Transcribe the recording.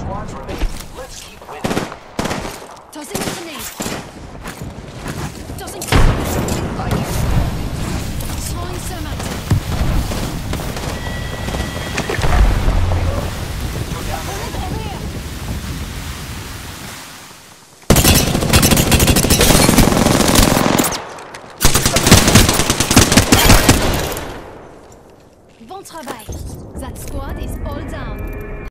squads remain. Let's keep winning. Tossing a grenade. Tossing. Throwing thermite. Over here. Bon travail. That squad is all down.